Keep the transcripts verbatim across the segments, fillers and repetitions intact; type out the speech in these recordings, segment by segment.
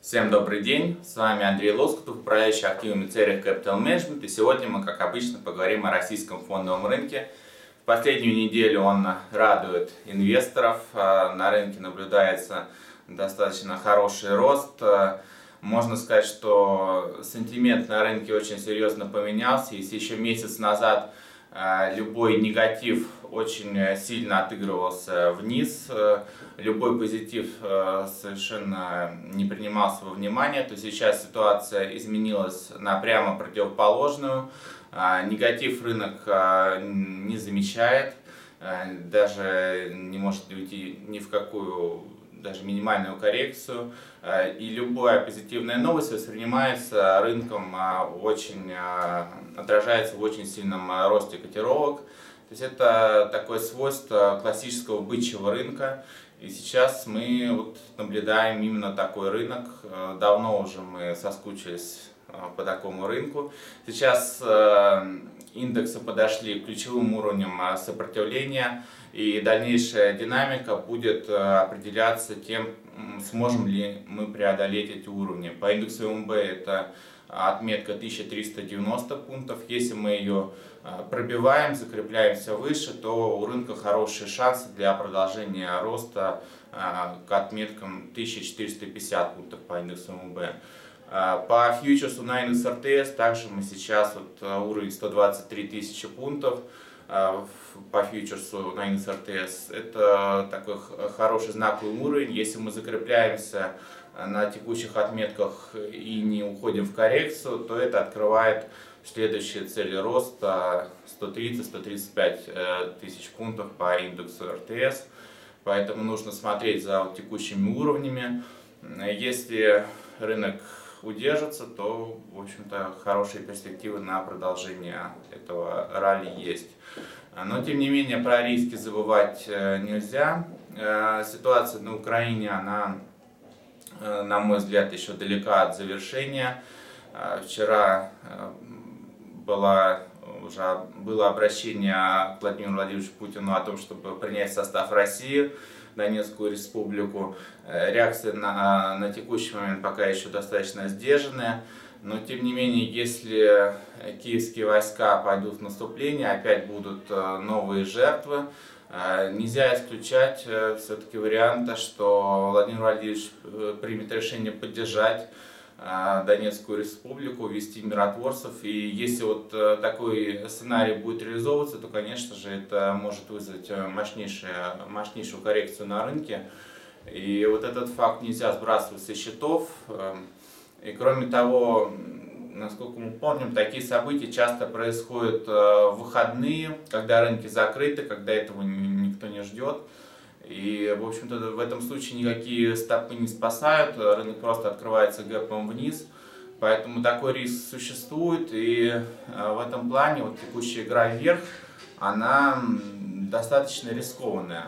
Всем добрый день, с вами Андрей Лоскутов, управляющий активами Церих Capital Management, и сегодня мы, как обычно, поговорим о российском фондовом рынке. В последнюю неделю он радует инвесторов, на рынке наблюдается достаточно хороший рост. Можно сказать, что сентимент на рынке очень серьезно поменялся. Если еще месяц назад любой негатив очень сильно отыгрывался вниз, любой позитив совершенно не принимался во внимание, то сейчас ситуация изменилась на прямо противоположную. Негатив рынок не замечает, даже не может уйти ни в какую даже минимальную коррекцию, и любая позитивная новость воспринимается рынком очень, отражается в очень сильном росте котировок. То есть это такое свойство классического бычьего рынка, и сейчас мы вот наблюдаем именно такой рынок. Давно уже мы соскучились по такому рынку. Сейчас индексы подошли к ключевым уровням сопротивления, и дальнейшая динамика будет определяться тем, сможем ли мы преодолеть эти уровни. По индексу эм бэ это отметка тысяча триста девяносто пунктов. Если мы ее пробиваем, закрепляемся выше, то у рынка хорошие шансы для продолжения роста к отметкам тысяча четыреста пятьдесят пунктов по индексу эм бэ. По фьючерсу на индекс эр тэ эс также мы сейчас вот уровень сто двадцать три тысячи пунктов по фьючерсу на индекс эр тэ эс. Это такой хороший знаковый уровень. Если мы закрепляемся на текущих отметках и не уходим в коррекцию, то это открывает следующие цели роста сто тридцать — сто тридцать пять тысяч пунктов по индексу эр тэ эс. Поэтому нужно смотреть за текущими уровнями. Если рынок удержится, то, в общем-то, хорошие перспективы на продолжение этого ралли есть. Но, тем не менее, про риски забывать нельзя. Ситуация на Украине, она, на мой взгляд, еще далека от завершения. Вчера было, уже было обращение к Владимиру Владимировичу Путину о том, чтобы принять в состав России Донецкую республику. Реакция на, на текущий момент пока еще достаточно сдержанная, но тем не менее, если киевские войска пойдут в наступление, опять будут новые жертвы. Нельзя исключать все-таки варианта, что Владимир Владимирович примет решение поддержать Донецкую республику, ввести миротворцев. И если вот такой сценарий будет реализовываться, то, конечно же, это может вызвать мощнейшую, мощнейшую коррекцию на рынке. И вот этот факт нельзя сбрасывать со счетов. И кроме того, насколько мы помним, такие события часто происходят в выходные, когда рынки закрыты, когда этого никто не ждет. И, в общем-то, в этом случае никакие стопы не спасают, рынок просто открывается гэпом вниз. Поэтому такой риск существует, и в этом плане вот текущая игра вверх, она достаточно рискованная.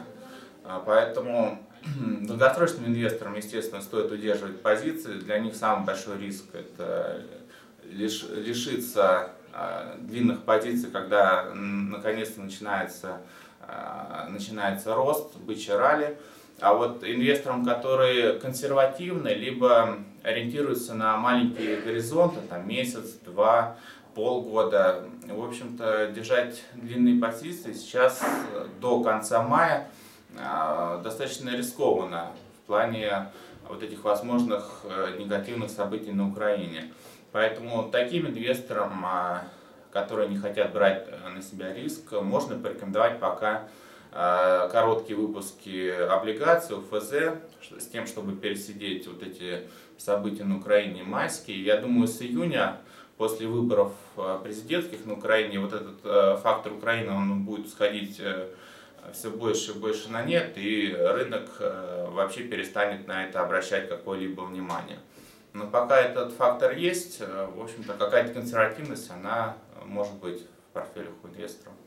Поэтому долгосрочным инвесторам, естественно, стоит удерживать позиции. Для них самый большой риск – это лиш, лишиться длинных позиций, когда наконец-то начинается начинается рост, бычье ралли. А вот инвесторам, которые консервативны, либо ориентируются на маленькие горизонты, там месяц, два, полгода, в общем-то, держать длинные позиции сейчас до конца мая достаточно рискованно в плане вот этих возможных негативных событий на Украине. Поэтому таким инвесторам, которые не хотят брать на себя риск, можно порекомендовать пока короткие выпуски облигаций, эф зэ, с тем, чтобы пересидеть вот эти события на Украине майские. Я думаю, с июня, после выборов президентских на Украине, вот этот фактор Украины, он будет сходить все больше и больше на нет, и рынок вообще перестанет на это обращать какое-либо внимание. Но пока этот фактор есть, в общем-то, какая-то консервативность, она может быть в портфелях у инвесторов.